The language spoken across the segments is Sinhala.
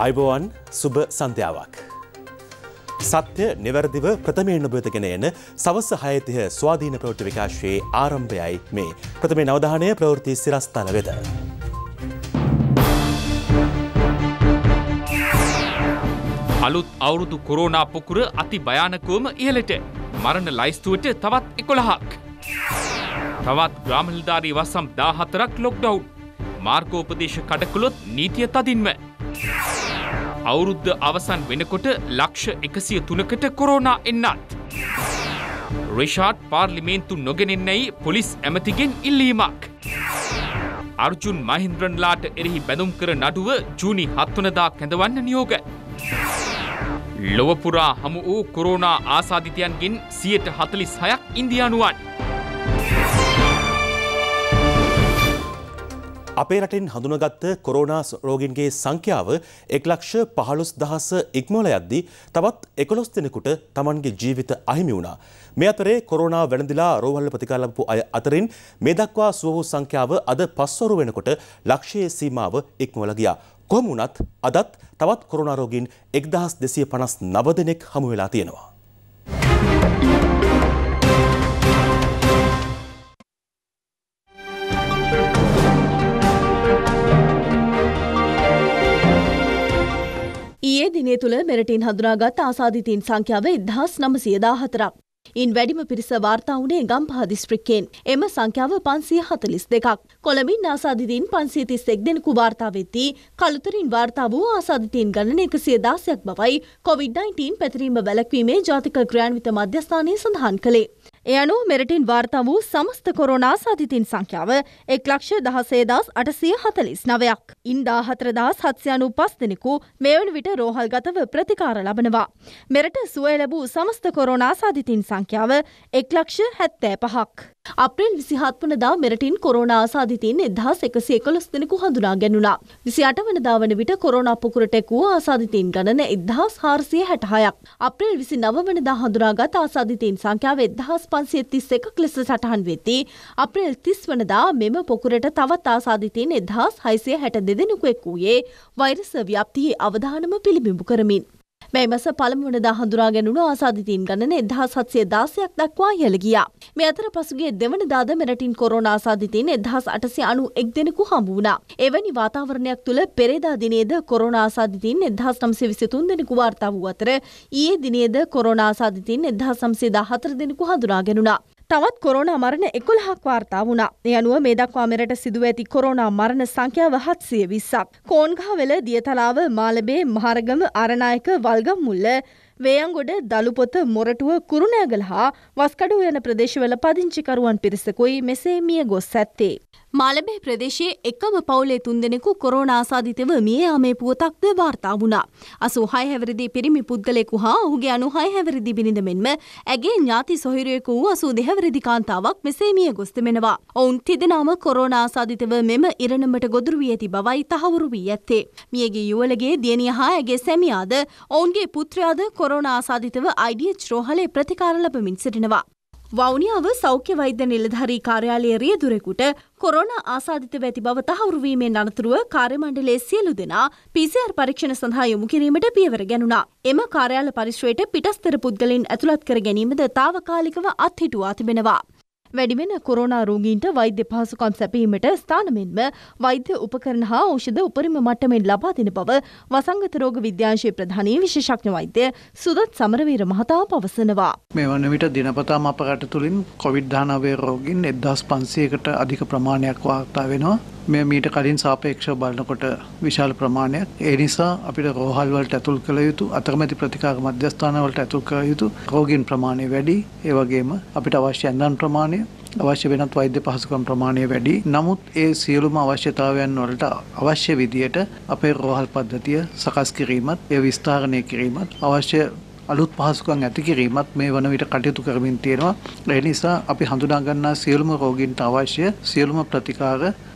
ආයුබෝවන් සුබ සන්ධ්‍යාවක්. සත්‍ය නිවැරදිව ප්‍රථමයෙන් ඔබ වෙත ගෙන එන සවස් 6:30 ස්වාධීන ප්‍රවෘත්ති විකාශයේ ආරම්භයයි මේ. ප්‍රථමයෙන් අවධානය ප්‍රවෘත්ති සිරස්තල වෙත. අලුත් අවුරුදු කොරෝනා පොකුර අති භයානකවම ඉහළට. මරණ ලයිස්තුවට තවත් 11ක්. තවත් ග්‍රාම නිලධාරී වසම් 14ක් ලොක්ඩවුන්. මාර්ගෝපදේශ කඩකළොත් නීතිය තදින්ම. අවුරුද්ද අවසන් වෙනකොට ලක්ෂ 103කට කොරෝනා එන්නත්. රිෂාඩ් පාර්ලිමේන්තු නොගෙනෙන්නයි පොලිස් ඇමතිගෙන් ඉල්ලීමක්. අර්ජුන් මහින්ද්‍රන්ලාට එරෙහි බැඳුම් කර නඩුව ජූනි 7 වනදා කැඳවන්න නියෝග. ලොව පුරා හමු වූ කොරෝනා ආසාදිතයන්ගෙන් 46ක් ඉන්දියානුවන්. අපේ රටින් හඳුනාගත් කොරෝනා රෝගීන්ගේ සංඛ්‍යාව 1,15,000 ඉක්මවලා යද්දී තවත් 11 දෙනෙකුට තමන්ගේ ජීවිත අහිමි වුණා. මේ අතරේ කොරෝනා වැළඳිලා රෝහල් ප්‍රතිකාර ලැබපු අය අතරින් මේ දක්වා සුව වූ සංඛ්‍යාව අද 5 වරු වෙනකොට ලක්ෂයේ සීමාව ඉක්මවලා ගියා. කොහොම වුණත් අදත් තවත් කොරෝනා රෝගීන් 1,259 දෙනෙක් හමු වෙලා තියෙනවා. ඊයේ දිනේ තුල මෙරටින් හඳුනාගත් ආසාදිතයින් සංඛ්‍යාව 1914ක්. ඉන් වැඩිම පිරිස වාර්තා වුණේ ගම්පහ දිස්ත්‍රික්කයෙන්. එම සංඛ්‍යාව 542ක්. කොළඹින් ආසාදිතයින් 531 දෙනෙකු වාර්තා වෙද්දී කළුතරින් වාර්තා වූ ආසාදිතයින් ගණන 116ක් බවයි COVID-19 පැතිරීම වැළැක්වීමේ ජාතික ක්‍රියාන්විත මධ්‍යස්ථානය සඳහන් කළේ. ඒ අනුව මෙරටින් වාර්තා වූ සමස්ත කොරෝනා ආසාදිතයින් සංඛ්‍යාව 1,16,849ක්. ඉන් 14,795 දෙනෙකු මේ වන විට රෝහල්ගතව ප්‍රතිකාර ලබනවා. මෙරට සුවය ලැබූ සමස්ත කොරෝනා ආසාදිතයින් සංඛ්‍යාව 1,75ක්. අප්‍රේල් 27 වනදා මෙරටින් කොරෝනා ආසාදිතයින් 1,111 දෙනෙකු හඳුනා ගැනුණා. 28 වනදා වන විට කොරෝනා පුකුරට එක් වූ ආසාදිතයින් ගණන 1,466ක්. අප්‍රේල් 29 වනදා හඳුනාගත් ආසාදිතයින් සංඛ්‍යාව 1,531ක් ලෙස සටහන් වෙද්දී අප්‍රේල් 30 වනදා මෙම පොකුරට තවත් ආසාදිතයින් 1,662 දෙනෙකු එක් වූයේ වෛරස් ව්‍යාප්තියේ අවදානම පිළිබිඹු කරමින්. මේ මාස පළමු වනදා හඳුනා ගැනුණු ආසාදිතයින් ගණන 1,716ක් දක්වා ඉහළ ගියා. මේ අතර පසුගිය දෙවනදාද මෙරටින් කොරෝනා ආසාදිතයින් 1,891 දෙනෙකු හමු වුණා. එවැනි වාතාවරණයක් තුළ පෙරේදා දිනේද කොරෝනා ආසාදිතයින් 1,923 දෙනෙකු වාර්තා වූ අතර ඊයේ දිනේද කොරෝනා ආසාදිතයින් 1,914 දෙනෙකු හඳුනා ගැනුණා. තවත් කොරෝනා මරණ 11ක් වාර්තා වුණා. ඒ අනුව මේ දක්වා මෙරට සිදුව ඇති කොරෝනා මරණ සංඛ්‍යාව 720ක්. කෝන්ගහවෙල, දියතලාව, මාලබේ, මහරගම, අරනායක, වල්ගම්මුල්ල, වේයන්ගොඩ, දලුපොත, මොරටුව, කුරුණෑගල හා වස්කඩුව යන ප්‍රදේශවල පදිංචිකරුවන් පිරිසකුයි මෙසේ මිය ගොස් ඇත්තේ. මාලබේ ප්‍රදේශයේ එකම පවුලේ 3 දෙනෙකු කොරෝනා ආසාදිතව මිය යාමේ පුවතක්ද වාර්තා වුණා. 86 හැවිරිදි පිරිමි පුද්ගලයෙකු හා ඔහුගේ 96 හැවිරිදි බිරිඳ මෙන්ම ඇගේ ඥාති සොහොයුරියකු වූ 82 හැවිරිදි කාන්තාවක් මෙසේ මිය ගොස් තිබෙනවා. ඔවුන් තිදෙනාම කොරෝනා ආසාදිතව මෙම ඉරණමට ගොදුරු වී ඇති බවයි තහවුරු වී ඇත්තේ. මියගේ යුවළගේ දියණිය හා ඇගේ සැමියාද ඔවුන්ගේ පුත්‍රයාද කොරෝනා ආසාදිතව IDH රෝහලේ ප්‍රතිකාර ලැබමින් සිටිනවා. වවුනියාව සෞඛ්‍ය වෛද්‍ය නිලධාරී කාර්යාලයේ රියදුරෙකුට කොරෝනා ආසාදිතව ඇති බව තහවුරු වීමෙන් අනතුරුව කාර්ය මණ්ඩලයේ සියලු දෙනා PCR පරීක්ෂණ සඳහා යොමු කිරීමට පියවර ගැනුණා. එම කාර්යාල පරිශ්‍රයට පිටස්තර පුද්ගලයන් ඇතුළත් කර ගැනීමද తాවකාලිකව අත්හිටුවා තිබෙනවා. වැඩිවෙන කොරෝනා රෝගීන්ට වෛද්‍ය පහසුකම් සැපීමට ස්ථාන මෙන්ම වෛද්‍ය උපකරණ හා ඖෂධ උපරිම මට්ටමින් ලබා දෙන බව වසංගත රෝග විද්‍යාංශයේ ප්‍රධානී විශේෂඥ වෛද්‍ය සුදත් සමරවීර මහතා පවසනවා. මේ වන විට දිනපතාම අප රට තුළින් COVID-19 රෝගීන් 1,500කට අධික ප්‍රමාණයක් වාර්තා වෙනවා. මේ මීට කලින් සාපේක්ෂව බලනකොට විශාල ප්‍රමාණයක්. ඒ නිසා අපිට රෝහල් වලට ඇතුල් කළ යුතු, අතරමැදි ප්‍රතිකාර මධ්‍යස්ථාන වලට ඇතුල් කළ යුතු රෝගීන් ප්‍රමාණය වැඩි. ඒ වගේම අපිට අවශ්‍ය ඇඳන් ප්‍රමාණය, අවශ්‍ය වෙනත් වෛද්‍ය පහසුකම් ප්‍රමාණය වැඩි. නමුත් ඒ සියලුම අවශ්‍යතාවයන් වලට අවශ්‍ය විදියට අපේ රෝහල් පද්ධතිය සකස් කිරීමත්, ඒ විස්තරණය කිරීමත්, අවශ්‍ය අලුත් පහසුකම් ඇති කිරීමත් මේ වන විට කටයුතු කරමින් තියෙනවා. ඒ නිසා අපි හඳුනා ගන්නා සියලුම රෝගීන්ට අවශ්‍ය සියලුම ප්‍රතිකාර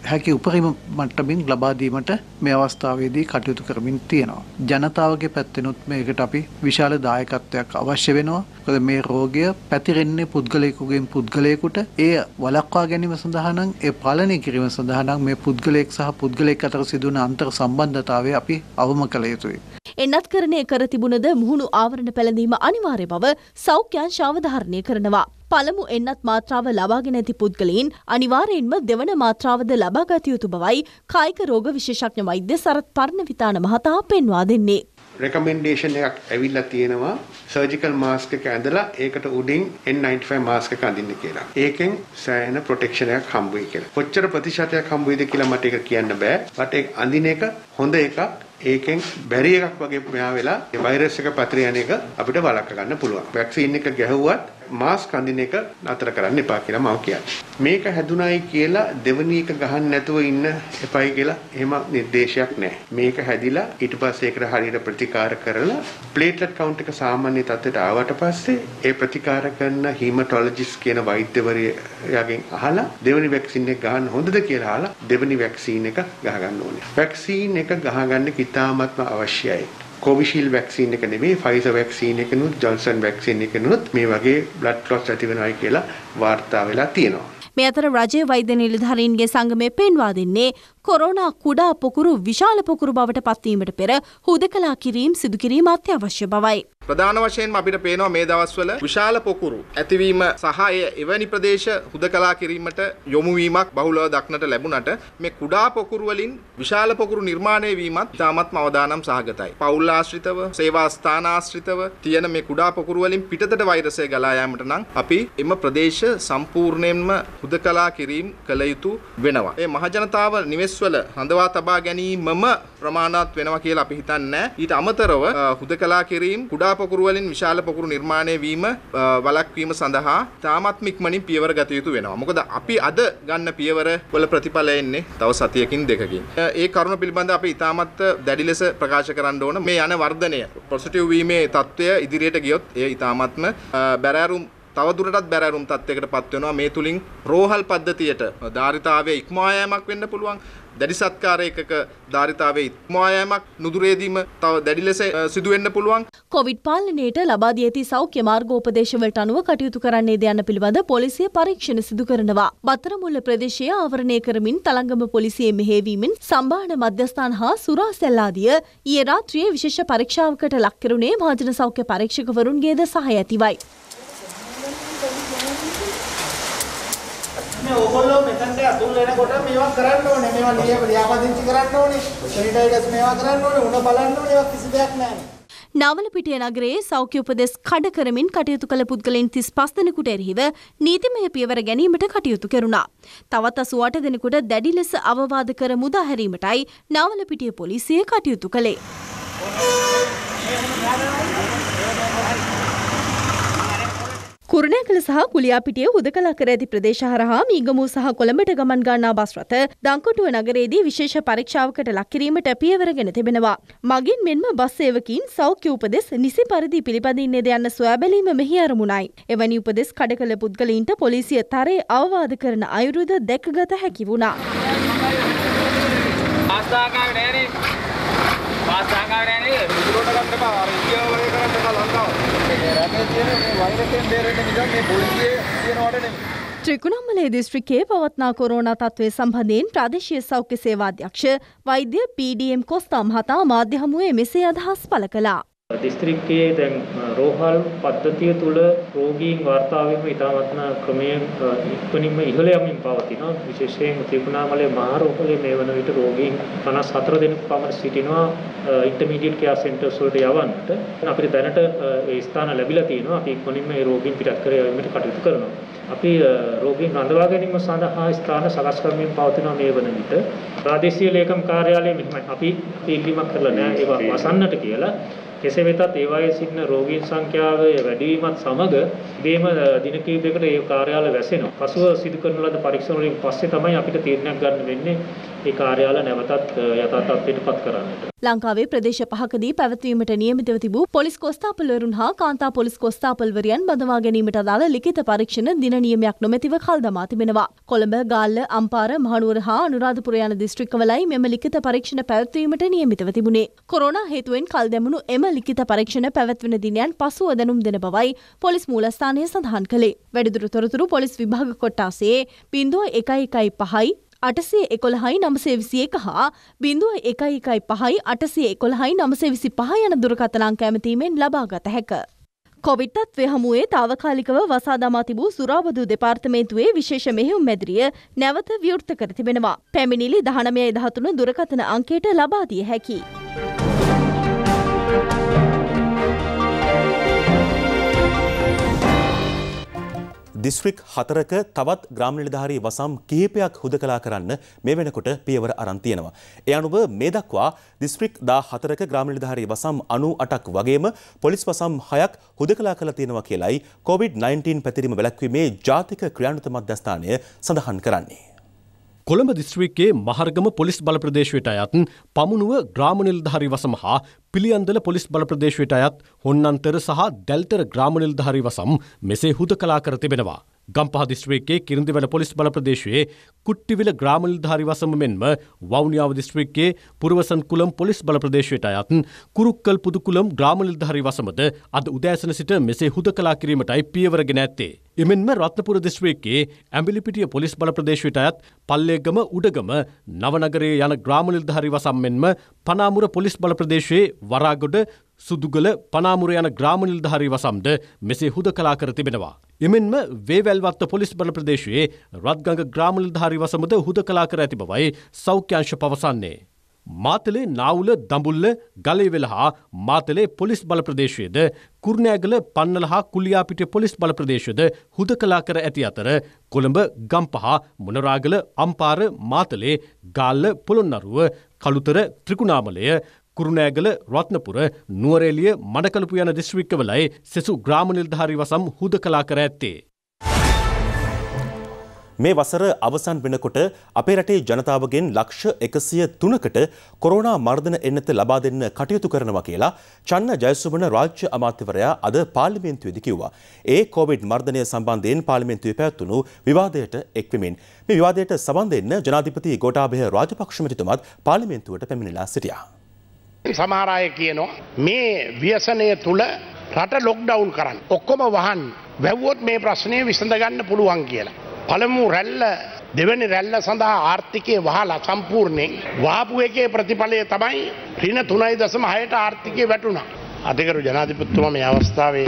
හැකි උපරිම මට්ටමින් ලබා දීමට මේ අවස්ථාවේදී කටයුතු කරමින් තියෙනවා. ජනතාවගේ පැත්තෙනුත් මේකට අපි විශාල දායකත්වයක් අවශ්‍ය වෙනවා. මොකද මේ රෝගය පැතිරෙන්නේ පුද්ගලයෙකුගෙන් පුද්ගලයෙකුට. ඒ වළක්වා ගැනීම සඳහා නම් ඒ පාලනය කිරීම සඳහා නම් මේ පුද්ගලයෙක් සහ පුද්ගලයෙක් අතර සිදුවන අන්තර් සම්බන්ධතාවය අපි අවම කළ යුතුයි. එන්නත්කරණය කර තිබුණද මුහුණු ආවරණ පැළඳීම අනිවාර්ය බව සෞඛ්‍යංශ අවධාරණය කරනවා. පළමු එන්නත් මාත්‍රාව ලබාගෙන ඇති පුද්ගලයන් අනිවාර්යෙන්ම දෙවන මාත්‍රාවද ලබාගත යුතු බවයි කායික රෝග විශේෂඥ වෛද්‍ය සරත් පර්ණවිතාන මහතා පෙන්වා දෙන්නේ. රෙකමෙන්ඩේෂන් එකක් ඇවිල්ලා තියෙනවා සර්ජිකල් මාස්ක් එක ඇඳලා ඒකට උඩින් N95 මාස්ක් එක අඳින්න කියලා. ඒකෙන් සෑහෙන ප්‍රොටෙක්ෂන් එකක් හම්බ වෙයි කියලා. කොච්චර ප්‍රතිශතයක් හම්බ වෙයිද කියලා මට ඒක කියන්න බෑ. මට ඒක අඳින එක හොඳ එකක්. ඒකෙන් බැරි එකක් වගේ මෙහා වෙලා ඒ වෛරස් එක පැතිර යන එක අපිට වළක්ව ගන්න පුළුවන්. වැක්සින් එක ගැහුවත් මාස්ක් අඳින එක නතර කරන්න එපා කියලා මම කියන්නේ. මේක හැදුනායි කියලා දෙවෙනි එක ගහන්න නැතුව ඉන්න එපයි කියලා එහෙම නිර්දේශයක් නැහැ. මේක හැදිලා ඊට පස්සේ ඒකට හරියට ප්‍රතිකාර කරලා ප්ලේට්ලට් කවුන්ට් එක සාමාන්‍ය තත්ත්වයට ආවට පස්සේ ඒ ප්‍රතිකාර කරන හීමටොලොජිස්ට් කියන වෛද්‍යවරයාගෙන් අහලා දෙවෙනි වැක්සින් එක ගහන්න හොඳද කියලා අහලා දෙවෙනි වැක්සින් එක ගහ ගන්න ඕනේ. වැක්සින් එක ගහගන්න ඉතාමත්ම අවශ්‍යයි. කොවිෂීල්ඩ් වැක්සින් එක නෙමෙයි ෆයිසර් වැක්සින් එකනොත් ජොන්සන් වැක්සින් එකනොත් මේ වගේ බ්ලඩ් ක්ලොට්ස් ඇති වෙනවායි කියලා වාර්තා වෙලා තියෙනවා. මේ අතර රජයේ වෛද්‍ය නිලධාරීන්ගේ සංගමය පෙන්වා දෙන්නේ කොරෝනා කුඩා පොකුරු විශාල පොකුරු බවට පත්වීමට පෙර හුදකලා කිරීම සිදු කිරීම අත්‍යවශ්‍ය බවයි. ප්‍රධාන වශයෙන්ම අපිට පේනවා මේ දවස්වල විශාල පොකුරු ඇතිවීම සහ එවැනි ප්‍රදේශ හුදකලා කිරීමට යොමු වීමක් බහුලව දක්නට ලැබුණට මේ කුඩා පොකුරු වලින් විශාල පොකුරු නිර්මාණය වීමත් ඉතාමත්ම අවදානම් සහගතයි. පෞල් ආශ්‍රිතව, සේවා ස්ථාන ආශ්‍රිතව තියෙන මේ කුඩා පොකුරු වලින් පිටතට වෛරසය ගලා යාමට නම් අපි එම ප්‍රදේශ සම්පූර්ණයෙන්ම හුදකලා කිරීම කළ යුතු වෙනවා. මේ මහජනතාව නිවෙස්වල හඳවා තබා ගැනීමම ප්‍රමාණවත් වෙනවා කියලා අපි හිතන්නේ නැහැ. ඊට අමතරව හුදකලා කිරීම කුඩා පොකුරු වලින් විශාල පොකුරු නිර්මාණය වීම වළක්වීම සඳහා තාමත් ඉක්මනින් පියවර ගත යුතු වෙනවා. මොකද අපි අද ගන්න පියවර වල ප්‍රතිඵල එන්නේ තව සතියකින් දෙකකින්. ඒ කරුණ පිළිබඳව අපි තාමත් දැඩි ලෙස ප්‍රකාශ කරන්න ඕන. මේ යන වර්ධනය පොසිටිව් වීමේ තත්ත්වය ඉදිරියට ගියොත් එය ඊ타මත්ම බැරෑරුම් තවදුරටත් බැරෑරුම් තත්ත්වයකට පත් වෙනවා. මේ තුලින් රෝහල් පද්ධතියට ධාරිතාවය ඉක්මවා යෑමක් වෙන්න පුළුවන්. දැඩි සත්කාර එකක ධාරිතාවයේ ඉක්මවා යෑමක් නුදුරේදීම තව දැඩි ලෙස සිදු වෙන්න පුළුවන්. කොවිඩ් පාලනයට ලබා දී ඇති සෞඛ්‍ය මාර්ගෝපදේශවලට අනුව කටයුතු කරන්නේද යන්න පිළිබඳ පොලිසිය පරීක්ෂණ සිදු කරනවා. බත්තරමුල්ල ප්‍රදේශය ආවරණය කරමින් තලංගම පොලිසිය මෙහෙයවීමෙන් සම්බාහන මධ්‍යස්ථාන හා සුරා සැල්ලාදිය ඊයේ රාත්‍රියේ විශේෂ පරීක්ෂාවකට ලක් කෙරුණේ මහජන සෞඛ්‍ය පරීක්ෂකවරුන්ගේද සහාය ඇතිවයි. ඕගොල්ලෝ මෙතනට අතුල් වෙනකොට මේවා කරන්න ඕනේ. මේවා ලියාපදිංචි කරන්න ඕනේ. සැනිටයිසර්ස් මේවා කරන්න ඕනේ. උණ බලන්න ඕනේ. ඒවා කිසි දෙයක් නැහැ. නාවලපිටිය නගරයේ සෞඛ්‍ය උපදෙස් කඩ කරමින් කටයුතු කළ පුද්ගලයන් 35 දෙනෙකුට එරෙහිව නීතිමය පියවර ගැනීමට කටයුතු කෙරුණා. තවත් 88 දෙනෙකුට දැඩි ලෙස අවවාද කර මුදා හැරීමටයි නාවලපිටිය පොලිසිය කටයුතු කළේ. කුරුණෑගල සහ කුලියාපිටිය හුදකලා කර ඇති ප්‍රදේශ හරහා මීගමු සහ කොළඹට ගමන් ගන්නා බස් රථ දංකොටුව නගරයේදී විශේෂ පරීක්ෂාවකට ලක් කිරීමට පියවරගෙන තිබෙනවා. මගින් මෙන්ම බස් සේවකීන් සෞඛ්‍ය උපදෙස් නිසි පරිදි පිළිපදින්නේද යන්න සොයා බැලීම මෙහි අරමුණයි. එවැනි උපදෙස් කඩ කළ පුද්ගලයින්ට පොලිසිය තරයේ අවවාද කරන අයුරුද දැකගත හැකි වුණා. ත්‍රිකුණාමලය දිස්ත්‍රික්කයේ පවත්නා කොරෝනා තත්ත්වය සම්බන්ධයෙන් ප්‍රාදේශීය සෞඛ්‍ය සේවා අධ්‍යක්ෂ වෛද්‍ය පීඩීඑම් කොස්තා මහතා මාධ්‍ය හමුවේ මෙසේ අදහස් පළ කළා. දිස්ත්‍රික්කයේ දැන් රෝහල් පද්ධතිය තුළ රෝගීන් වාර්තා වීම ඉතාමත්ම ක්‍රමයෙන් ඉක්මනින්ම ඉහළ යමින් පවතිනවා. විශේෂයෙන් ත්‍රිකුණාමලය මහ රෝහලේ මේ වන විට රෝගීන් 54 දෙනෙකු පමණ සිටිනවා ඉන්ටර්මීඩියට් කෙයාර් සෙන්ටර්ස් වලට යවන්නට. අපිට දැනට ඒ ස්ථාන ලැබිලා තියෙනවා. අපි ඉක්මනින්ම මේ රෝගීන් පිටත් කර යාමට කටයුතු කරනවා. අපි රෝගීන් රඳවා ගැනීම සඳහා ස්ථාන සකස් කරමින් පවතිනවා මේ වන විට. ප්‍රාදේශීය ලේකම් කාර්යාලයේ මෙහිමයි අපි ඉල්ලීමක් කරලා නැහැ ඒවා වසන්නට කියලා. කෙසේ වෙතත් ඒ වගේ සිටින රෝගීන් සංඛ්‍යාව වැඩි වීමත් සමග මේම දින කිහිපයකට ඒ කාර්යාල වැසෙනවා. පසුව සිදු කරන ලද පරීක්ෂණ වලින් පස්සේ තමයි අපිට තීරණයක් ගන්න වෙන්නේ ඒ කාර්යාල නැවතත් යථා තත්ත්වයට පත් කරන්නට. ලංකාවේ ප්‍රදේශ 5කදී පැවැත්වීමට නියමිතව තිබූ පොලිස් කොස්තාපල්වරුන් හා කාන්තා පොලිස් කොස්තාපල්වරියන් බඳවා ගැනීමට අදාළ ලිඛිත පරීක්ෂණ දින නියමයක් නොමැතිව කල් දමා තිබෙනවා. කොළඹ, ගාල්ල, අම්පාර, මහනුවර හා අනුරාධපුර යන දිස්ත්‍රික්කවලයි මෙම ලිඛිත පරීක්ෂණ පැවැත්වීමට නියමිතව තිබුණේ. කොරෝනා හේතුවෙන් කල් දැමුණු එම ලිඛිත පරීක්ෂණ පැවැත්වෙන දිනයන් පසුව දැනුම් දෙන බවයි පොලිස් මූලස්ථානය සඳහන් කළේ. වැඩිදුර තොරතුරු පොලිස් විභාග කොට්ටාසයේ 0115 811 921 හා 0115 811 925 යන දුරකථන අංක ඇමතීමෙන් ලබාගත හැක. කොවිඩ් තත්ත්වය හමුවේ තාවකාලිකව වසා දමා තිබූ සුරාබදු දෙපාර්තමේන්තුවේ විශේෂ මෙහෙයුම් මැදිරිය නැවත විවෘත කර තිබෙනවා. පැමිණිලි 1913 දුරකථන අංකයට ලබා දිය හැකියි. දිස්ත්‍රික් 4ක තවත් ග්‍රාම නිලධාරී වසම් කිහිපයක් හුදකලා කරන්න මේ වෙනකොට පියවර අරන් තියෙනවා. ඒ අනුව මේ දක්වා දිස්ත්‍රික් 14ක ග්‍රාම නිලධාරී වසම් 98ක් වගේම පොලිස් වසම් 6ක් හුදකලා කරලා තියෙනවා කියලයි COVID-19 පැතිරීම වැළැක්වීමේ ජාතික ක්‍රියාන්විත මධ්‍යස්ථානය සඳහන් කරන්නේ. කොළඹ දිස්ත්‍රික්කයේ මහර්ගම පොලිස් බල ප්‍රදේශයට අයත් පමුණුව ග්‍රාම නිලධාරී වසම හා පිළියන්දල පොලිස් බල ප්‍රදේශයට අයත් හොන්නන්තර සහ දැල්තර ග්‍රාම නිලධාරී වසම් මෙසේ හුදකලා කර තිබෙනවා. ගම්පහ දිස්ත්‍රික්කයේ කිරිඳිවැල පොලිස් බල ප්‍රදේශයේ කුට්ටිවිල ග්‍රාම නිලධාරී වසම මෙන්ම වවුනියාව දිස්ත්‍රික්කයේ පුරවසන් කුලම් පොලිස් බල ප්‍රදේශයට අයත් කුරුක්කල් පුදුකුලම් ග්‍රාම නිලධාරී වසමද අද උදෑසන සිට මෙසේ හුදකලා කිරීමටයි පියවරගෙන ඇත්තේ. එමෙන්ම රත්නපුර දිස්ත්‍රික්කයේ ඇඹිලිපිටිය පොලිස් බල ප්‍රදේශයට අයත් පල්ලේගම උඩගම නවනගරයේ යන ග්‍රාම නිලධාරී වසම් මෙන්ම පනාමුර පොලිස් බල ප්‍රදේශයේ වරාගොඩ සුදුගල පනාමුර යන ග්‍රාම නිලධාරී වසම්ද මෙසේ හුදකලා කර තිබෙනවා. එමෙන්ම වේවැල්වත්ත පොලිස් බල ප්‍රදේශයේ රත්ගඟ ග්‍රාම නිලධාරී වසමද හුදකලා කර ඇති බවයි සෞඛ්‍ය අංශ පවසන්නේ. මාතලේ නාවුල දඹුල්ල ගලේවෙල හා මාතලේ පොලිස් බල ප්‍රදේශයේද කුරුණෑගල පන්නල හා කුලියාපිටිය පොලිස් බල ප්‍රදේශයද හුදකලා කර ඇති අතර කොළඹ ගම්පහ මොනරාගල අම්පාර මාතලේ ගාල්ල පොළොන්නරුව කළුතර ත්‍රිකුණාමලය කුරුණෑගල රත්නපුර නුවරඑළිය මඩකලපු යන දිස්ත්‍රික්කවලයි සෙසු ග්‍රාම නිලධාරී වසම් හුදකලා කර ඇත්තේ. මේ වසර අවසන් වෙනකොට අපේ රටේ ජනතාවගෙන් ලක්ෂ 103කට කොරෝනා මර්ධන එන්නත ලබා දෙන්න කටයුතු කරනවා කියලා චන්න ජයසුමන රාජ්‍ය අමාත්‍යවරයා අද පාර්ලිමේන්තුවේදී කිව්වා. ඒ කොවිඩ් මර්ධනය සම්බන්ධයෙන් පාර්ලිමේන්තුවේ පැවැත්වුණු විවාදයට එක්වෙමින් මේ විවාදයට සම්බන්ධ වෙන්න ජනාධිපති ගෝඨාභය රාජපක්ෂ මැතිතුමාත් පාර්ලිමේන්තුවට පැමිණලා සිටියා. සමහර අය කියනවා මේ ව්‍යසනය තුල රට ලොක්ඩවුන් කරන්න. ඔක්කොම වහන්න. වැව්වොත් මේ ප්‍රශ්නේ විසඳ ගන්න පුළුවන් කියලා. පළමු රැල්ල දෙවැනි රැල්ල සඳහා ආර්ථිකය වහලා සම්පූර්ණයෙන් වහපු එකේ ප්‍රතිඵලය තමයි ඍණ 3.6ට ආර්ථිකය වැටුණා. අධිකරු ජනාධිපතිතුමා මේ අවස්ථාවේ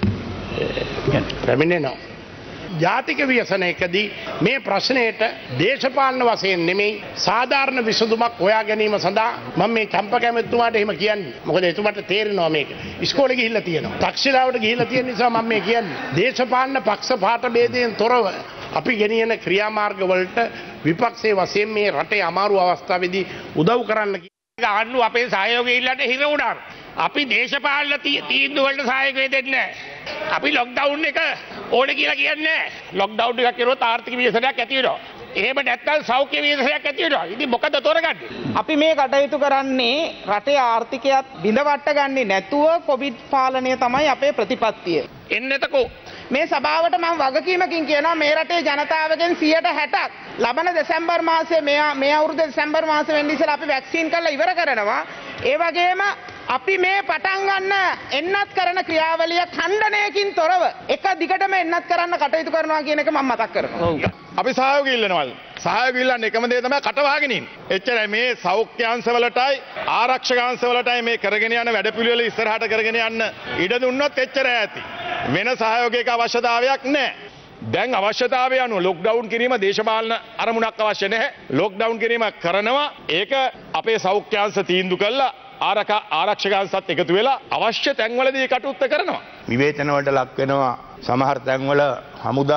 පැමිණෙනවා. ජාතික ව්‍යසනයකදී මේ ප්‍රශ්නයට දේශපාලන වශයෙන් නෙමෙයි සාධාරණ විසඳුමක් හොයා ගැනීම සඳහා මම මේ චම්පක ඇමතිතුමාට එහෙම කියන්නේ. මොකද එතුමාට තේරෙනවා මේක. ඉස්කෝලේ ගිහිල්ලා තියෙනවා. තක්ෂිලාවට ගිහිල්ලා තියෙන නිසා මම මේ කියන්නේ. දේශපාලන පක්ෂපාත ભેදයෙන් තොරව අපි ගෙනියන ක්‍රියාමාර්ග වලට විපක්ෂයේ වශයෙන් මේ රටේ අමාරු අවස්ථාවේදී උදව් කරන්න ආණ්ඩුව අපේ සහයෝගය ඉල්ලන්න හිර වුණා. අපි දේශපාලන තීන්දුව වලට සහයෝගය දෙන්නේ නැහැ. අපි ලොක්ඩවුන් එක ඕනේ කියලා කියන්නේ නැහැ. ලොක්ඩවුන් එකක් කරුවොත් ආර්ථික ව්‍යසනයක් ඇති වෙනවා. එහෙම නැත්නම් සෞඛ්‍ය ව්‍යසනයක් ඇති වෙනවා. ඉතින් මොකද තෝරගන්නේ? අපි මේ කටයුතු කරන්නේ රටේ ආර්ථිකයත් බිඳවට ගන්නේ නැතුව කොවිඩ් පාලනය තමයි අපේ ප්‍රතිපත්තිය. එන්නතකෝ මේ සභාවට මම වගකීමකින් කියනවා මේ රටේ ජනතාවගෙන් 60% ලබන දෙසැම්බර් මාසයේ මේ අවුරුදු දෙසැම්බර් මාසෙ වෙන්න ඉස්සෙල්ලා අපි වැක්සින් කරලා ඉවර කරනවා. ඒ වගේම අපි මේ පටන් ගන්න එන්නත් කරන ක්‍රියාවලිය ඛණ්ඩනයකින් තොරව එක දිගටම එන්නත් කරන්න කටයුතු කරනවා කියන එක මම මතක් කරනවා. අපි සහයෝගය ඉල්ලනවා. සහයෝගය ඉල්ලන්න එකම දේ තමයි කටවාගෙන ඉන්නේ. එච්චරයි මේ සෞඛ්‍ය අංශවලටයි ආරක්ෂක අංශවලටයි මේ කරගෙන යන වැඩපිළිවෙල ඉස්සරහට කරගෙන යන්න ඉඩ දුන්නොත් එච්චරයි ඇති. වෙන සහයෝගයක අවශ්‍යතාවයක් නැහැ. දැන් අවශ්‍යතාවය අනුව ලොක්ඩවුන් කිරීම දේශපාලන අරමුණක් අවශ්‍ය නැහැ. ලොක්ඩවුන් කිරීම කරනවා. ඒක අපේ සෞඛ්‍ය අංශ තීන්දුව කළා. ආරක්ෂක අංශත් එකතු වෙලා අවශ්‍ය තැන්වලදී කටයුත්ත කරනවා. විවේචන වලට ලක් වෙනවා. සමහර තැන්වල හමුදා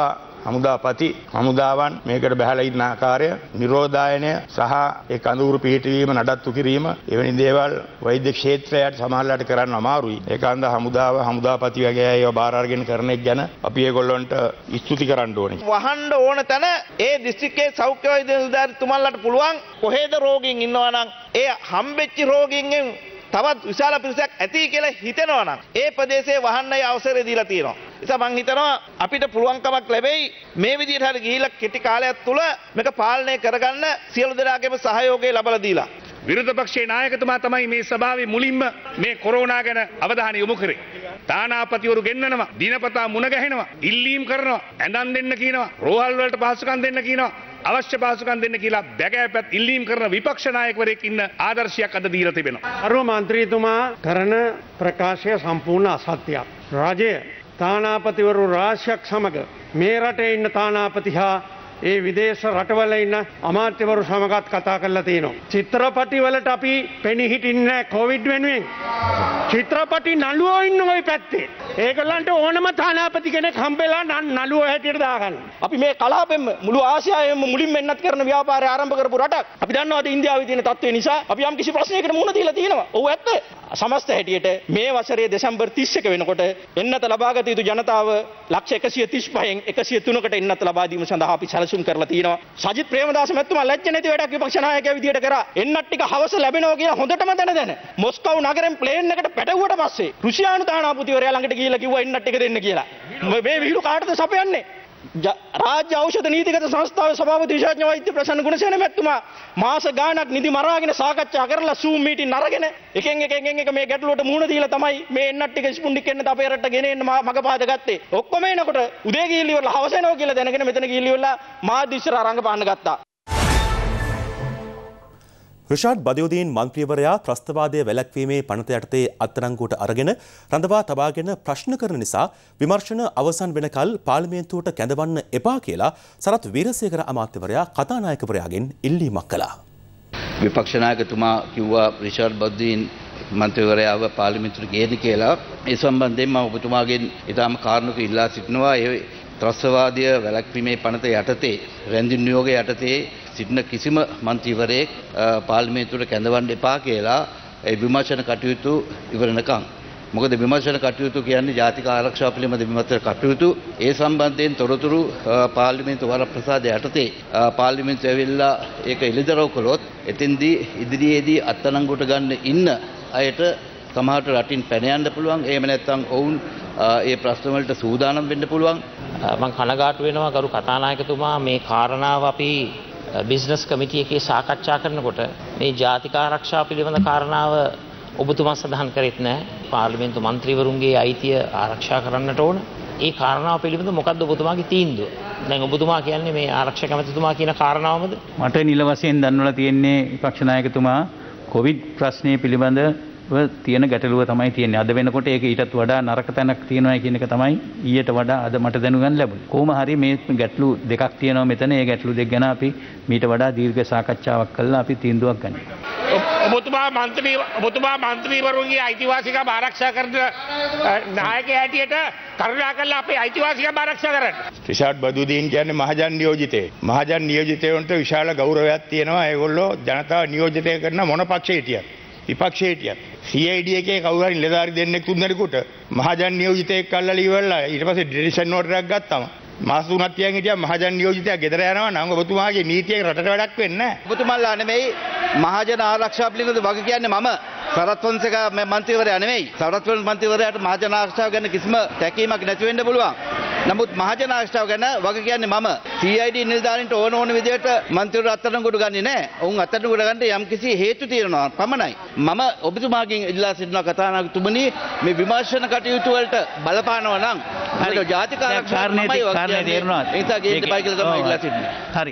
හමුදාපති හමුදාවන් මේකට බැහැලා ඉන්න ආකාරය නිරෝධායනය සහ ඒ කඳවුරු පිහිටවීම නඩත්තු කිරීම එවැනි දේවල් වෛද්‍ය ක්ෂේත්‍රයට සමහරලාට කරන්න අමාරුයි. ඒකන්ද හමුදාව හමුදාපති වගේ අය බාර අරගෙන කරන එක ගැන අපි ඒගොල්ලන්ට ස්තුති කරන්න ඕනේ. වහන්න ඕන තැන ඒ දිස්ත්‍රික්කයේ සෞඛ්‍ය වෛද්‍ය නිලධාරීතුමන්ලාට පුළුවන් කොහෙද රෝගීන් ඉන්නවා නම් ඒ හම්බෙච්ච රෝගීන්ගෙන් තවත් විශාල පිරිසක් ඇති කියලා හිතෙනවා නම් ඒ ප්‍රදේශයේ වහන්නයි අවසරය දීලා තියෙනවා. නිසා මං හිතනවා අපිට පුළුවන්කමක් ලැබෙයි මේ විදිහට හරි ගිහිල්ලා කෙටි කාලයක් තුල මේක පාලනය කරගන්න සියලු දෙනාගේම සහයෝගය ලබා දීලා. විරුද්ධ පක්ෂයේ නායකතුමා තමයි මේ සභාවේ මුලින්ම මේ කොරෝනා ගැන අවධානය යොමු කරේ. තානාපතිවරු ගෙන්නනවා, දිනපතා මුණ ගැහෙනවා, ඉල්ලීම් කරනවා, ඇඳන් දෙන්න කියනවා, රෝහල් වලට පහසුකම් දෙන්න කියනවා. අවශ්‍ය පහසුකම් දෙන්න කියලා බැගෑපත් ඉල්ලීම් කරන විපක්ෂ නායකවරයෙක් ඉන්න ආදර්ශයක් අද දීලා තිබෙනවා. අරුම මන්ත්‍රීතුමා කරන ප්‍රකාශය සම්පූර්ණ අසත්‍යයක්. රජය තානාපතිවරු රාශියක් සමග මේ රටේ ඉන්න තානාපති හා ඒ විදේශ රටවල ඉන්න අමාත්‍යවරු සමගත් කතා කරලා තියෙනවා. චිත්‍රපටි වලට අපි පෙනී හිටින්නේ නැහැ කොවිඩ් වෙනුවෙන්. චිත්‍රපටි නළුවෝ ඉන්න ওই පැත්තේ. ඒගොල්ලන්ට ඕනම තානාපති කෙනෙක් හම්බෙලා නළුවෝ හැටියට දාගන්න. අපි මේ කලාපෙම මුළු ආසියාවෙම මුලින්ම එන්නත් කරන ව්‍යාපාරය ආරම්භ කරපු රටක්. අපි දන්නවා අද ඉන්දියාවේ තියෙන තත්ත්වය නිසා අපි යම් කිසි ප්‍රශ්නයකට මුහුණ දීලා තියෙනවා. ඔව් ඇත්ත. සමස්ත හැටියට මේ වසරේ දෙසැම්බර් 31 වෙනකොට එන්නත ලබාගත යුතු ජනතාව ලක්ෂ 135න් 103කට එන්නත ලබා දීම සඳහා අපි සැලසුම් කරලා තියෙනවා. සජිත් ප්‍රේමදාස මැතිතුමා ලැජ්ජ නැති වැඩක් විපක්ෂ නායකයා විදියට කරා. එන්නත් ටික හවස ලැබෙනවා කියලා හොඳටම දැන මොස්කව් නගරෙන් ප්ලේන් එකට පැටවුවට පස්සේ රුසියානු තානාපතිවරයා ළඟට ගිහිල්ලා කිව්වා එන්නත් ටික දෙන්න කියලා. මේ විහිළු කාටද සපයන්නේ? රාජ්‍ය ඖෂධ නීතිගත සංස්ථාවේ සභාපති විශේෂඥ වෛද්‍ය ප්‍රසන්න ගුණසේන මැතිතුමා මාස ගාණක් නිදි මරාගෙන සාකච්ඡා කරලා Zoom මීටින් අරගෙන එකෙන් එක මේ ගැටලුවට මුහුණ දීලා තමයි මේ එන්නත් ටික ස්පුන්ඩික් එන්නත් අපේ රටට ගෙන එන්න මගපාද ගත්තේ. ඔක්කොම එනකොට උදේ ගිහිල්ලා ඉවරලා හවස එනවා කියලා දැනගෙන මෙතන ගිහිල්ලා ඉවරලා මාධ්‍ය ඉස්සර අරංගපාන්න ගත්තා. රිෂාඩ් බදියුදීන් මන්ත්‍රීවරයා ත්‍රස්තවාදය වැළැක්වීමේ පනත යටතේ අත්අඩංගුවට අරගෙන රඳවා තබාගෙන ප්‍රශ්න කරන නිසා විමර්ශන අවසන් වෙනකල් පාර්ලිමේන්තුවට කැඳවන්න එපා කියලා සරත් වීරසේකර අමාත්‍යවරයා කතානායකවරයාගෙන් ඉල්ලීමක් කළා. විපක්ෂ නායකතුමා කිව්වා රිෂාඩ් බදියුදීන් මන්ත්‍රීවරයාව පාර්ලිමේන්තුවට ගේන්න කියලා. ඒ සම්බන්ධයෙන් මම ඔබතුමාගෙන් ඊටම කාරණක ඉල්ලා සිටිනවා. ඒ ත්‍රස්තවාදය වැළැක්වීමේ පනත යටතේ රැඳි නියෝගය යටතේ සිටින කිසිම මන්ත්‍රීවරයෙක් පාර්ලිමේන්තුවට කැඳවන්න එපා කියලා ඒ විමර්ශන කටයුතු ඉවරනකම්. මොකද විමර්ශන කටයුතු කියන්නේ ජාතික ආරක්ෂාව පිළිබඳ විමර්ශන කටයුතු. ඒ සම්බන්ධයෙන් තොරතුරු පාර්ලිමේන්තු වරප්‍රසාදය යටතේ පාර්ලිමේන්තුව ඇවිල්ලා ඒක එළිදරව් කළොත් එතෙන්දී ඉදිරියේදී අත්අඩංගුවට ගන්න ඉන්න අයට සමහරට රටින් පැන යන්න පුළුවන්. එහෙම නැත්නම් ඔවුන් ඒ ප්‍රශ්න වලට සූදානම් වෙන්න පුළුවන්. මම කනගාටු වෙනවා ගරු කතානායකතුමා මේ කාරණාව අපි බිස්නස් කමිටි එකේ සාකච්ඡා කරනකොට මේ ජාතික ආරක්ෂාව පිළිබඳ කාරණාව ඔබතුමා සඳහන් කරෙත් නැහැ. පාර්ලිමේන්තු මන්ත්‍රීවරුන්ගේ අයිතිය ආරක්ෂා කරන්නට ඕන. ඒ කාරණාව පිළිබඳ මොකද්ද ඔබතුමාගේ තීන්දුව? දැන් ඔබතුමා කියන්නේ මේ ආරක්ෂක ඇමතිතුමා කියන කාරණාවමද? මට නිල වශයෙන් දන්වලා තියෙන්නේ විපක්ෂ නායකතුමා කොවිඩ් ප්‍රශ්නය පිළිබඳ තියෙන ගැටලුව තමයි තියෙන්නේ. අද වෙනකොට ඒක ඊටත් වඩා නරක තැනක් තියෙනවා කියන එක තමයි ඊට වඩා අද මට දැනුගන්න ලැබුණේ. කොහොම හරි මේ ගැටලු දෙකක් තියෙනවා මෙතන. ඒ ගැටලු දෙක ගැන අපි මීට වඩා දීර්ඝ සාකච්ඡාවක් කළා අපි තීන්දුවක් ගන්නවා. ඔබතුමා මන්ත්‍රීවරුන්ගේ අයිතිවාසිකම් ආරක්ෂා කරන නායකයා හැටියට කරුණාකරලා අපේ අයිතිවාසිකම් ආරක්ෂා කරන්න. රිෂාඩ් බදියුදීන් කියන්නේ මහජන නියෝජිතයෙක්. මහජන නියෝජිතයන්ට විශාල ගෞරවයක් තියෙනවා. ඒගොල්ලෝ ජනතාව නියෝජිතය කරන මොන පක්ෂයේ හිටියත් විපක්ෂයේ හිටියත් CID එකේ කවුරු හරි නිලධාරි දෙන්නෙක් තුන්දෙනෙකුට මහජන නියෝජිතයෙක් අල්ලලා ඉවරලා ඊට පස්සේ ඩිරිෂන් ඕඩර් එකක් ගත්තම මාස 3ක් තියන් හිටියා මහජන නියෝජිතයා ගෙදර යනවා නම් ඔබතුමාගේ නීතියක රටට වැඩක් වෙන්නේ නැහැ. ඔබතුමාලා නෙමෙයි මහජන ආරක්ෂාව පිළිබඳ වග කියන්නේ මම සරත් ෆොන්සේක මන්ත්‍රීවරයා නෙමෙයි. සරත් මන්ත්‍රීවරයාට මහජන ආරක්ෂාව ගැන කිසිම තැකීමක් නැති වෙන්න පුළුවන්. නමුත් මහජන ආරක්ෂාව ගැන වග කියන්නේ මම. CID නිලධාරීන්ට ඕන විදිහට මන්ත්‍රීවරු අත්අඩංගුවට ගන්නේ නැහැ. ඔවුන් අත්අඩංගුවට ගන්න යම්කිසි හේතු තියෙනවා පමණයි. මම ඔබතුමාගෙන් ඉල්ලා සිටිනවා කතානායකතුමනි මේ විමර්ශන කටයුතු වලට බලපානවා නම් හරි ජාතික ආරක්ෂාවයි වගේ තේරුණා. ඒක ගේන්න බයි කියලා තමයි ඉල්ලා සිටින්නේ. හරි.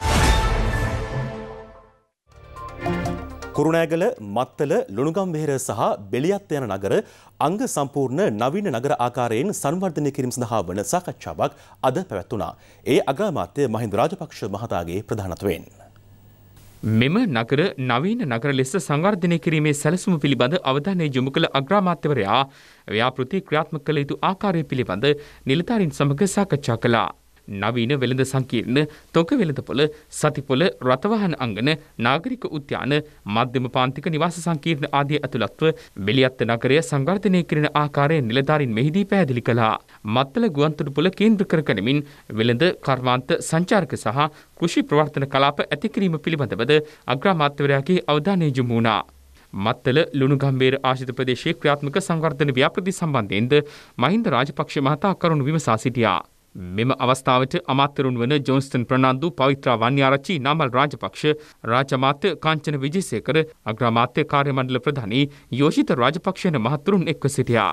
කුරුණෑගල මත්තල ලුණුගම්වෙහෙර සහ බෙලියත් යන නගර අංග සම්පූර්ණ නවීන නගර ආකාරයෙන් සංවර්ධනය කිරීම සඳහා වන සාකච්ඡාවක් අද පැවැත්වුණා. ඒ අග්‍රාමාත්‍ය මහින්ද රාජපක්ෂ මහතාගේ ප්‍රධානත්වයෙන්. මෙම නගර නවීන නගර ලෙස සංවර්ධනය කිරීමේ සැලසුම පිළිබඳ අවධානය යොමු කළ අග්‍රාමාත්‍යවරයා ව්‍යාපෘති ක්‍රියාත්මක කළ යුතු ආකාරය පිළිබඳ නිලධාරීන් සමග සාකච්ඡා කළා. නවීන වෙළඳ සංකීර්ණ, තොග වෙළඳපොළ, සතිපොළ, රථවාහන අංගන, නාගරික උද්‍යාන, මධ්‍යම පාන්තික නිවාස සංකීර්ණ ආදී ඇතුළත්ව බෙලියත්ත නගරය සංවර්ධනය කරන ආකාරය නිලධාරීන් මෙහිදී පැහැදිලි කළා. මත්තල ගුවන්තොටුපොළ කේන්ද්‍ර කර ගනිමින් වෙළඳ කර්මාන්ත සංචාරක සහ කෘෂි ප්‍රවර්තන කලාප ඇති කිරීම පිළිබඳවද අග්‍රාමාත්‍යවරයාගේ අවධානය යොමු වුණා. මත්තල ලුණුගම්බේර ආශ්‍රිත ප්‍රදේශයේ ක්‍රියාත්මක සංවර්ධන ව්‍යාපෘති සම්බන්ධයෙන්ද මහින්ද රාජපක්ෂ මහතා කරුණු විමසා සිටියා. මෙම අවස්ථාවට අමාත්‍යරුන් වන ජොන්ස්ටන් ප්‍රනාන්දු, පවිත්‍රා වන්‍යාරච්චි, නාමල් රාජපක්ෂ, රාජ්‍ය අමාත්‍ය කාංචන විජේසේකර, අග්‍රාමාත්‍ය කාර්ය මණ්ඩල ප්‍රධානී යෝෂිත රාජපක්ෂ යන මහත්වරුන් එක්ව සිටියා.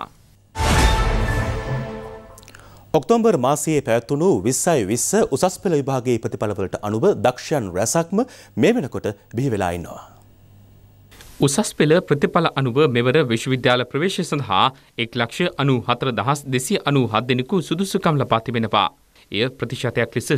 ඔක්තෝබර් මාසයේ පැවැත්වුණු 20/20 උසස් පෙළ විභාගයේ ප්‍රතිඵලවලට අනුව දක්ෂයන් රැසක්ම මේ වෙනකොට බිහි වෙලා ඉන්නවා. උසස් පෙළ ප්‍රතිඵල අනුව මෙවර විශ්වවිද්‍යාල ප්‍රවේශය සඳහා 1,94,297 දෙනෙකු සුදුසුකම් ලබා තිබෙනවා. එය ප්‍රතිශතයක් ලෙස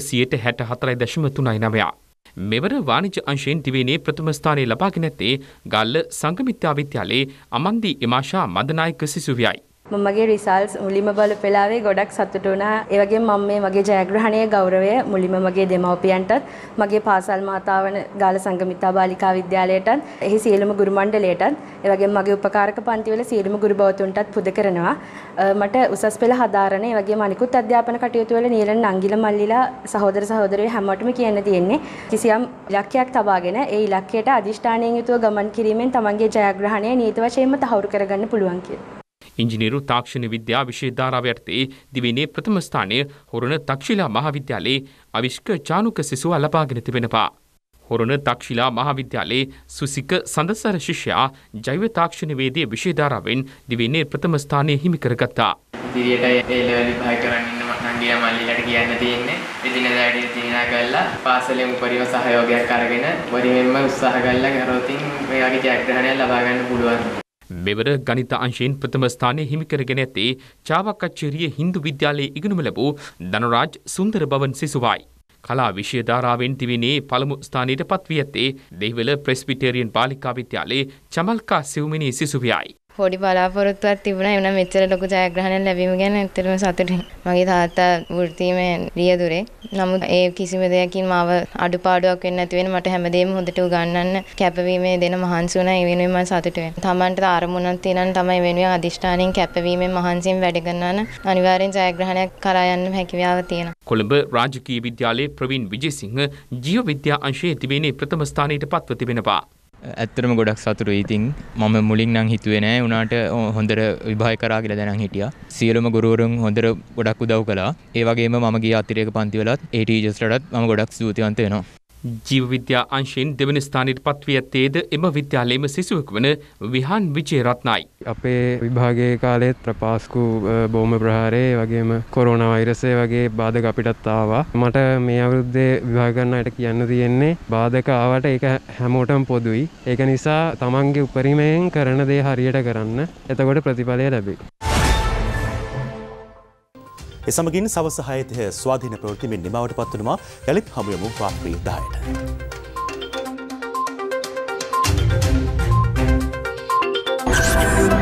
64.39%. මෙවර වාණිජ්‍ය අංශයෙන් දිවයිනේ ප්‍රථම ස්ථානය ලබාගෙන ඇත්තේ ගල්ල සංගමිත්‍යා විද්‍යාලයේ අමන්දි එමාෂා මදනායක සිසුවියයි. මගේ රිසල්ට්ස් මුලින්ම බලපෙලාවේ ගොඩක් සතුටු වුණා. ඒ වගේම මම මේ මගේ ජයග්‍රහණයේ ගෞරවය මුලින්ම මගේ දෙමව්පියන්ටත්, මගේ පාසල් මාතාව වන ගාල සංගමිත්තා බාලිකා විද්‍යාලයටත්, එහි සියලුම ගුරු මණ්ඩලයටත්, ඒ වගේම මගේ උපකාරක පන්තිවල සියලුම ගුරු භවතුන්ටත් පුද කරනවා. මට උසස් පෙළ හදාරන, ඒ වගේම අනිකුත් අධ්‍යාපන කටයුතු වල නියැලෙන නංගිල මල්ලිලා සහෝදර සහෝදරයෝ හැමෝටම කියන්න තියෙන්නේ කිසියම් ඉලක්කයක් තබාගෙන ඒ ඉලක්කයට අදිෂ්ඨානයෙන් යුතුව ගමන් කිරීමෙන් තමන්ගේ ජයග්‍රහණය නීති වශයෙන්ම තහවුරු කරගන්න පුළුවන් කියලා. ඉංජිනේරු තාක්ෂණ විද්‍යා විෂය ධාරාව යටතේ දිවයිනේ ප්‍රථම ස්ථානය හොරණ තක්ෂිලා මහාවිද්‍යාලයේ අවිෂ්ක චානුක සිසුවා ලබාගෙන තිබෙනවා. හොරණ තක්ෂිලා මහාවිද්‍යාලයේ සුසික සඳසර ශිෂ්‍යයා ජෛව තාක්ෂණ වේදී විෂය ධාරාවෙන් දිවයිනේ ප්‍රථම ස්ථානය හිමි කරගත්තා. ඉදිරියට ඒ ලෙවල් විභාග කරන්න ඉන්න නංගිලා මල්ලිලාට කියන්න තියෙන්නේ එදිනෙදා වැඩි දිනා කරලා පාසලෙන් උපරිම සහයෝගයක් අරගෙන වරිමෙන්ම උත්සාහ කරලා කරොතින් මේ වගේ ජයග්‍රහණයක් ලබා ගන්න පුළුවන්. මෙවර ගණිත අංශයෙන් ප්‍රථම ස්ථානය හිමි කරගෙන ඇත්තේ චාවකච්චේරිය හින්දු විද්‍යාලයේ ඉගෙනුම ලැබූ ධනරාජ් සුන්දර බවන් සිසුවයි. කලා විෂය ධාරාවෙන් දිවයිනේ පළමු ස්ථානයට පත් වී ඇත්තේ දෙහිවල ප්‍රෙස්බිටේරියන් බාලිකා විද්‍යාලයේ චමල්කා සිව්මිනී සිසුවියයි. පොඩි බලාපොරොත්තුවක් තිබුණා. ඒ වුණා මෙච්චර ලොකු ජයග්‍රහණයක් ලැබීම ගැන ඇත්තටම සතුටුයි. මගේ තාත්තා වෘත්තීමේ රියදුරේ. නමුත් ඒ කිසිම දෙයකින් මාව අඩුපාඩුවක් වෙන්නේ නැති වෙන මට හැමදේම හොඳට උගන්වන්න කැපවීමේ දෙන මහන්සි වුණා. ඒ වෙනුවෙන් මම සතුටු වෙනවා. තමන්ට අරමුණක් තියෙනවා තමයි වෙනුවෙන් අදිෂ්ඨානයෙන් කැපවීමෙන් මහන්සියෙන් වැඩ කරනවා නම් අනිවාර්යෙන් ජයග්‍රහණයක් කරා යන්න හැකියාව තියෙනවා. කොළඹ රාජකීය විද්‍යාලයේ ප්‍රවීන් විජේසිංහ ජීව විද්‍යා අංශයේ දිවයිනේ ප්‍රථම ස්ථානයට පත්ව තිබෙනවා. ඇත්තටම ගොඩක් සතුටුයි. ඉතින් මම මුලින් නම් හිතුවේ නෑ උනාට හොඳට විභාග කරා කියලා දැනන් හිටියා. සියලුම ගුරුවරුන් හොඳට ගොඩක් උදව් කළා. ඒ වගේම මම ගිය අතිරේක පන්තිවලත් ඒ ටීචර්ස්ලටත් මම ගොඩක් ස්තුතිවන්ත වෙනවා. ජීව විද්‍යා අංශයෙන් දෙවන ස්ථානයට පත් වී ඇත්තේද එම විද්‍යාලයේම සිසුවෙකු වන විහාන් විජේරත්නයි. අපේ විභාගයේ කාලෙත් ප්‍රපාස්කු බෝම්බ ප්‍රහාරය වගේම කොරෝනා වෛරසය වගේ බාධක අපිටත් ආවා. මට මේ අවුරුද්දේ විභාග ගන්නට කියන්න තියෙන්නේ බාධක ආවට ඒක හැමෝටම පොදුයි. ඒක නිසා තමන්ගේ උපරිමයෙන් කරන දේ හරියට කරන්න. එතකොට ප්‍රතිඵලය ලැබෙයි. එසමගින් සවස 6 ස්වාධීන ප්‍රවෘත්ති මෙන් නිමවට පත්වනවා. යලිත් හමු යමු රාත්‍රී 10ට.